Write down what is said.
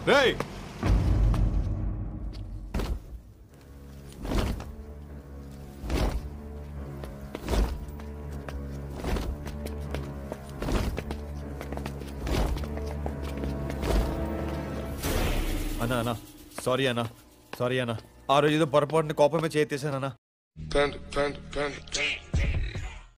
రేయ్ అన్నా అన్నా సారీ అన్నా సారీ అన్నా ఆ రోజు ఏదో పొరపాటున కోపమే చేసేసానన్నా.